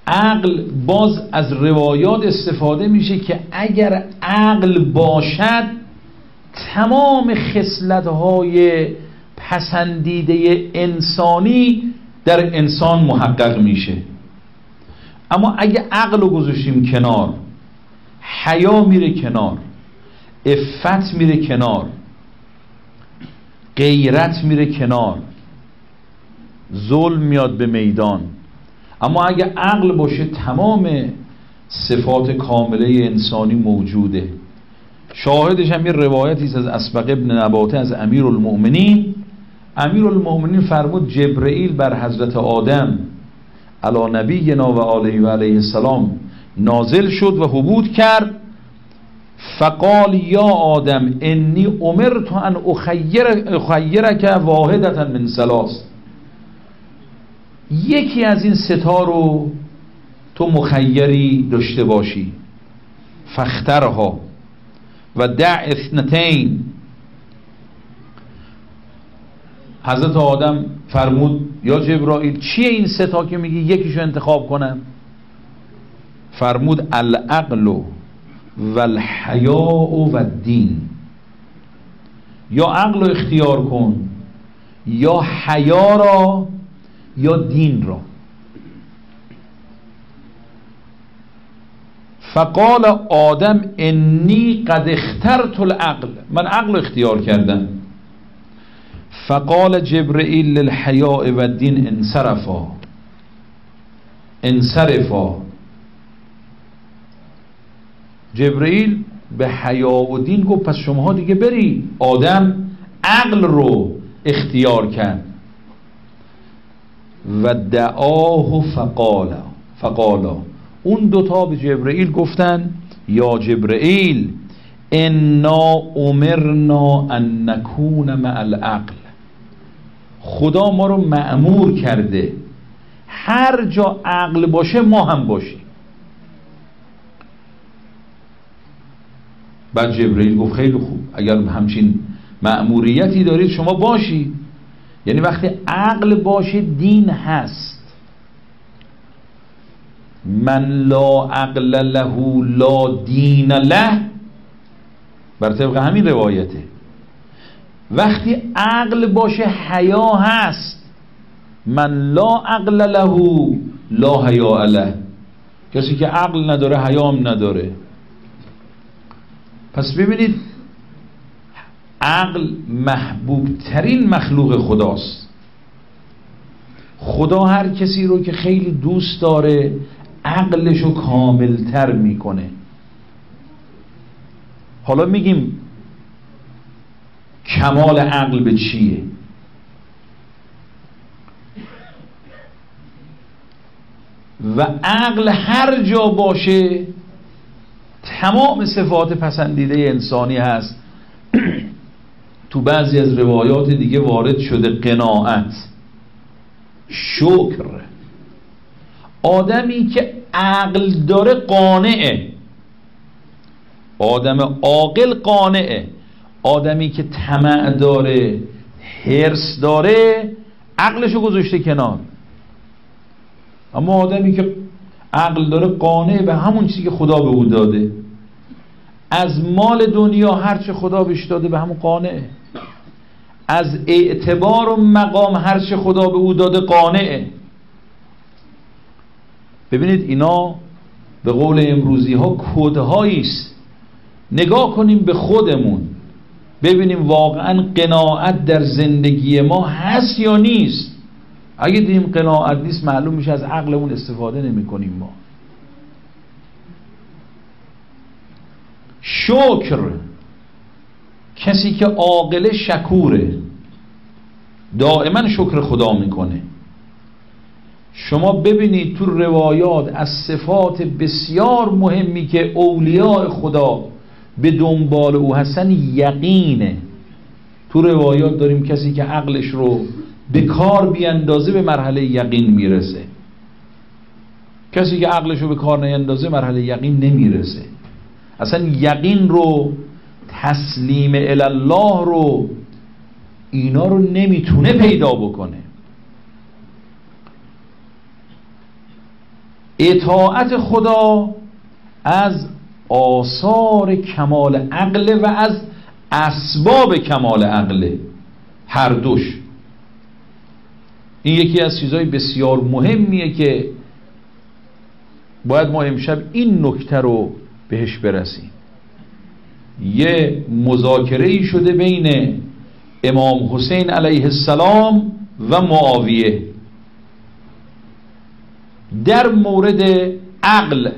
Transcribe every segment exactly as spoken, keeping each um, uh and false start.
عقل باز از روایات استفاده میشه که اگر عقل باشد تمام خصلت‌های پسندیده انسانی در انسان محقق میشه. اما اگه عقل رو گذاشتیم کنار، حیا میره کنار، عفت میره کنار، غیرت میره کنار، ظلم میاد به میدان. اما اگه عقل باشه تمام صفات کامله انسانی موجوده. شاهدش هم یه روایتی است از اسبق ابن نباته از امیرالمؤمنین. امیرالمؤمنین فرمود جبرئیل بر حضرت آدم علی نبینا و آله و علیه السلام نازل شد و حبوط کرد. فقال یا آدم انی امرت ان اخیر اخیرک واحدة من ثلاث، یکی از این ستا رو تو مخیری داشته باشی. فاخترها و دع اثنتین. حضرت آدم فرمود یا جبرائیل چیه این ستا که میگی یکیشو انتخاب کنم؟ فرمود العقل و الحیاء و الدین. یا عقل رو اختیار کن، یا حیا را، یا دین را. فقال آدم انی قد اخترت العقل، من عقل رو اختیار کردم. فقال جبرئیل للحیاء و الدین انصرفا انصرفا. جبرئیل به حیا و دین گفت پس شماها دیگه بری. آدم عقل رو اختیار کرد. و دعاه فقالا فقالا اون دوتا به جبرئیل گفتن یا جبرئیل انا امرنا ان نکون مع العقل، خدا ما رو مأمور کرده هر جا عقل باشه ما هم باشیم. بعد جبرئیل گفت خیلی خوب، اگر همچین مأموریتی دارید شما باشید. یعنی وقتی عقل باشه دین هست. من لا عقل له لا دین له، بر طبق همین روایته. وقتی عقل باشه حیا هست. من لا عقل له لا حیا له، کسی که عقل نداره حیا هم نداره. پس ببینید عقل محبوب ترین مخلوق خداست. خدا هر کسی رو که خیلی دوست داره عقلشو کاملتر میکنه. حالا میگیم کمال عقل به چیه؟ و عقل هر جا باشه تمام صفات پسندیده انسانی هست. تو بعضی از روایات دیگه وارد شده قناعت، شکر. آدمی که عقل داره قانعه، آدم عاقل قانعه. آدمی که طمع داره، حرص داره، عقلشو گذاشته کنار. اما آدمی که عقل داره قانع به همون چیزی که خدا به او داده. از مال دنیا هرچه خدا بهش داده به همون قانعه. از اعتبار و مقام هرچه خدا به او داده قانعه. ببینید اینا به قول امروزی ها کدهایی است. نگاه کنیم به خودمون ببینیم واقعا قناعت در زندگی ما هست یا نیست. اگه دیدیم قناعت نیست معلوم میشه از عقلمون استفاده نمی کنیم. ما شکر، کسی که عاقل شکوره، دائما شکر خدا میکنه. شما ببینید تو روایات از صفات بسیار مهمی که اولیاء خدا به دنبال او هستن یقینه. تو روایات داریم کسی که عقلش رو به کار بیاندازه به مرحله یقین میرسه. کسی که عقلش رو به کار نیندازه مرحله یقین نمیرسه. اصلا یقین رو، تسلیم الله رو، اینا رو نمیتونه پیدا بکنه. اطاعت خدا از آثار کمال عقل و از اسباب کمال عقل، هر دوش. این یکی از چیزهای بسیار مهمیه که باید ما امشب این نکته رو بهش برسیم. یه مذاکره‌ای شده بین امام حسین علیه السلام و معاویه در مورد عقل.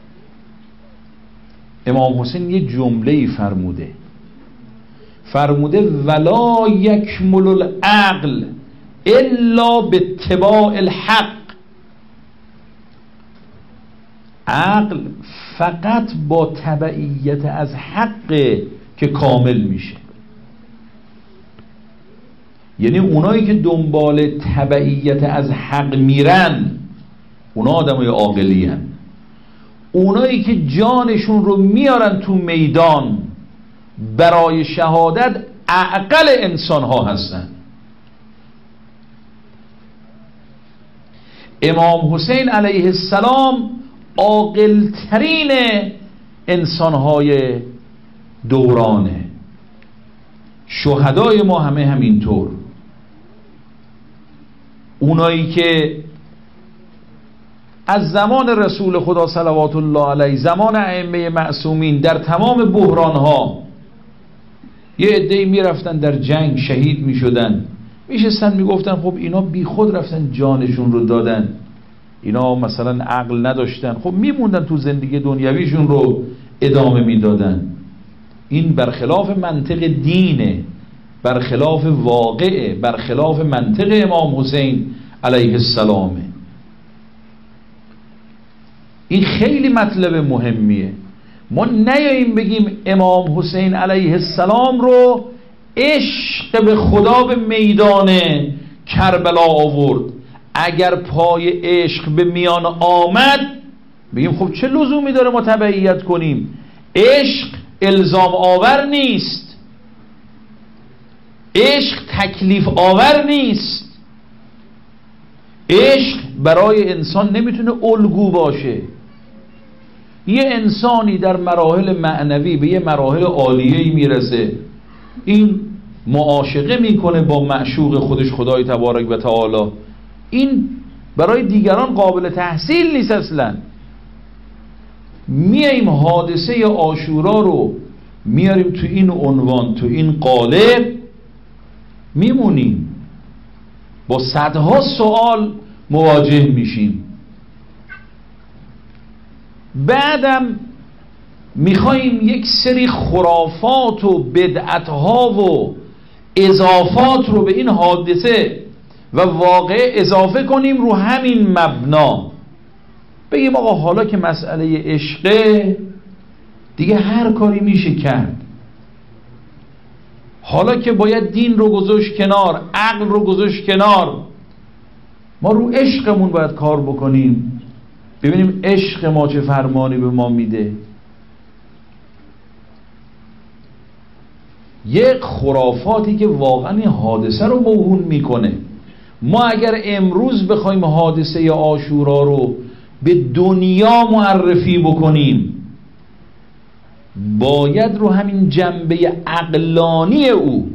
امام حسین یه جمله‌ای فرموده فرموده ولا یکمل العقل الا باتباع الحق. عقل فقط با تبعیت از حق که کامل میشه. یعنی اونایی که دنبال تبعیت از حق میرن اونا آدمای عاقلی هن. اونایی که جانشون رو میارن تو میدان برای شهادت عقل انسان ها هستن. امام حسین علیه السلام عاقل‌ترین انسان‌های دورانه. شهدای ما همه همینطور. اونایی که از زمان رسول خدا صلوات الله علیه، زمان ائمه معصومین، در تمام بحران‌ها یه عده‌ای میرفتن در جنگ شهید میشدن، میشستن میگفتن خب اینا بی خود رفتن جانشون رو دادن، اینا مثلا عقل نداشتن، خب میموندن تو زندگی دنیویشون رو ادامه میدادن. این برخلاف منطق دینه، برخلاف واقعه، برخلاف منطق امام حسین علیه السلامه. این خیلی مطلب مهمیه. ما نیاییم بگیم امام حسین علیه السلام رو عشق به خدا به میدان کربلا آورد. اگر پای عشق به میان آمد بگیم خب چه لزومی داره ما تبعیت کنیم؟ عشق الزام آور نیست، عشق تکلیف آور نیست، عشق برای انسان نمیتونه الگو باشه. یه انسانی در مراحل معنوی به یه مراحل عالیه‌ای میرسه، این معاشقه میکنه با معشوق خودش خدای تبارک و تعالی، این برای دیگران قابل تحصیل نیست اصلا. میاییم حادثه عاشورا رو میاریم تو این عنوان، تو این قالب، میمونیم با صدها سوال مواجه میشیم. بعدم میخواییم یک سری خرافات و بدعتها و اضافات رو به این حادثه و واقع اضافه کنیم رو همین مبنا. بگیم آقا حالا که مسئله عشقه دیگه هر کاری میشه کرد، حالا که باید دین رو گذاشت کنار، عقل رو گذاشت کنار، ما رو عشقمون باید کار بکنیم، ببینیم عشق ما چه فرمانی به ما میده. یک خرافاتی که واقعا این حادثه رو موهون میکنه. ما اگر امروز بخوایم حادثه عاشورا رو به دنیا معرفی بکنیم باید رو همین جنبه عقلانی او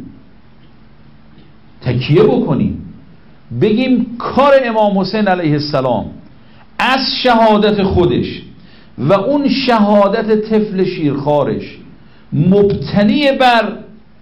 تکیه بکنیم، بگیم کار امام حسین علیه السلام از شهادت خودش و اون شهادت طفل شیرخوارش مبتنی بر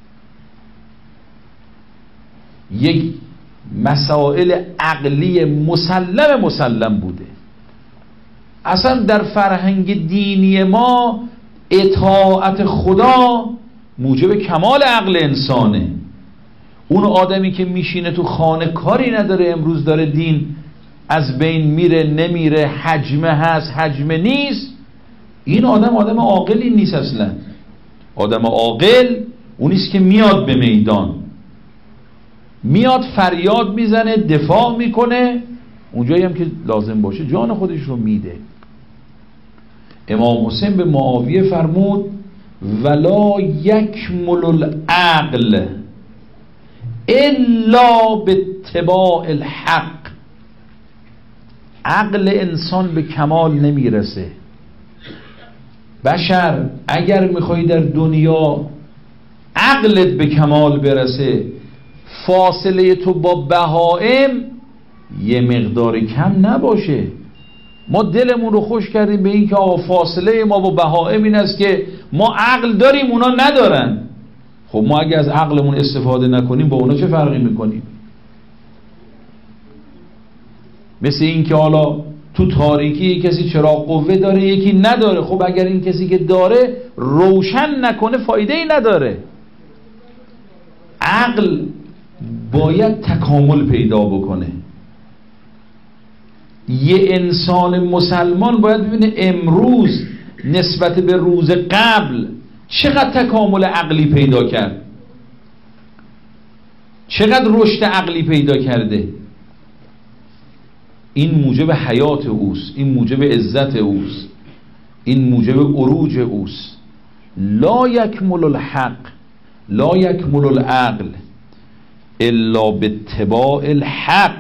یک مسائل عقلی مسلم مسلم بوده. اصلا در فرهنگ دینی ما اطاعت خدا موجب کمال عقل انسانه. اون آدمی که میشینه تو خانه کاری نداره، امروز داره دین از بین میره نمیره، حجمه هست حجمه نیست، این آدم آدم عاقلی نیست اصلا. آدم عاقل اونیست که میاد به میدان، میاد فریاد میزنه، دفاع میکنه، اونجایی هم که لازم باشه جان خودش رو میده. امام حسین به معاویه فرمود ولا یکمل العقل الا باتباع الحق. عقل انسان به کمال نمیرسه. بشر اگر میخوای در دنیا عقلت به کمال برسه، فاصله تو با بهائم یه مقدار کم نباشه. ما دلمون رو خوش کردیم به این که آقا فاصله ما با بهائم این است که ما عقل داریم اونا ندارن. خب ما اگه از عقلمون استفاده نکنیم با اونا چه فرقی میکنیم؟ مثل این که حالا تو تاریکی کسی چراغ قوه داره یکی نداره. خب اگر این کسی که داره روشن نکنه فایده ای نداره. عقل باید تکامل پیدا بکنه. یه انسان مسلمان باید ببینه امروز نسبت به روز قبل چقدر تکامل عقلی پیدا کرد، چقدر رشد عقلی پیدا کرده. این موجب حیات اوست، این موجب عزت اوست، این موجب عروج اوست. لا یکمل الحق لا یکمل العقل الا باتباع الحق.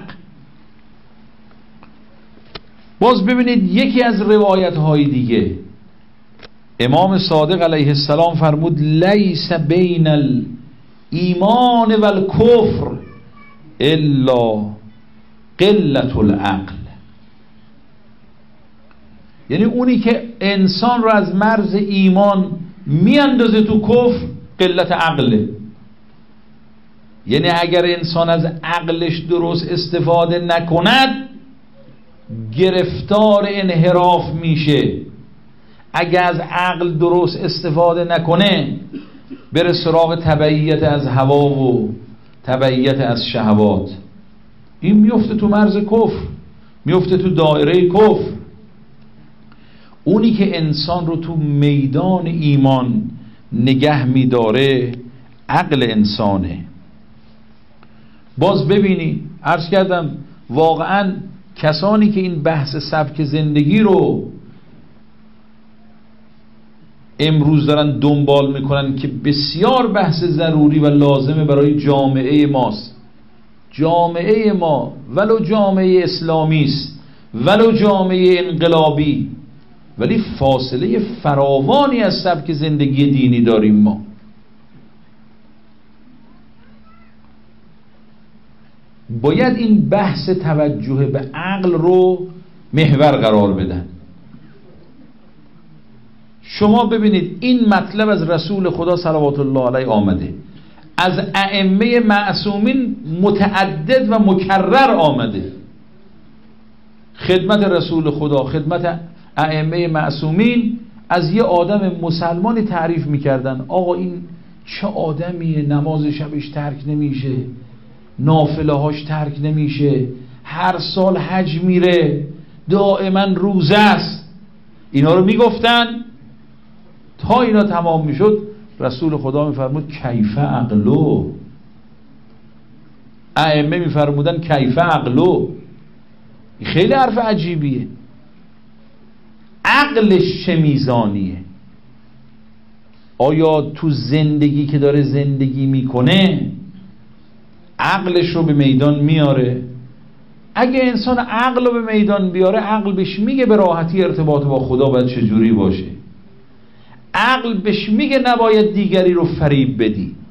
باز ببینید یکی از روایت های دیگه امام صادق علیه السلام فرمود لیس بین الایمان و الکفر الا قلت العقل. یعنی اونی که انسان رو از مرز ایمان میاندازه تو کفر قلت عقله. یعنی اگر انسان از عقلش درست استفاده نکند گرفتار انحراف میشه. اگر از عقل درست استفاده نکنه بره سراغ تبعیت از هوا و تبعیت از شهوات، این میفته تو مرز کفر، میفته تو دایره کفر. اونی که انسان رو تو میدان ایمان نگه میداره عقل انسانه. باز ببینی عرض کردم واقعا کسانی که این بحث سبک زندگی رو امروز دارن دنبال میکنن که بسیار بحث ضروری و لازمه برای جامعه ماست، جامعه ما ولو جامعه اسلامی است ولو جامعه انقلابی، ولی فاصله فراوانی از سبک زندگی دینی داریم ما. باید این بحث توجه به عقل رو محور قرار بدن. شما ببینید این مطلب از رسول خدا صلوات الله علیه آمده، از ائمه معصومین متعدد و مکرر آمده. خدمت رسول خدا، خدمت ائمه معصومین از یه آدم مسلمانی تعریف میکردن آقا این چه آدمیه، نماز شبش ترک نمیشه، نافله هاش ترک نمیشه، هر سال حج میره، دائما روزه است. اینا رو میگفتن تا اینا تمام میشد رسول خدا میفرمود کیف عقلو. ائمه میفرمودن کیف عقلو. خیلی حرف عجیبیه. عقلش چه میزانیه؟ آیا تو زندگی که داره زندگی میکنه عقلش رو به میدان میاره؟ اگه انسان عقل رو به میدان بیاره عقل بهش میگه به راحتی ارتباط با خدا باید چجوری باشه. عقل بهش میگه نباید دیگری رو فریب بدی.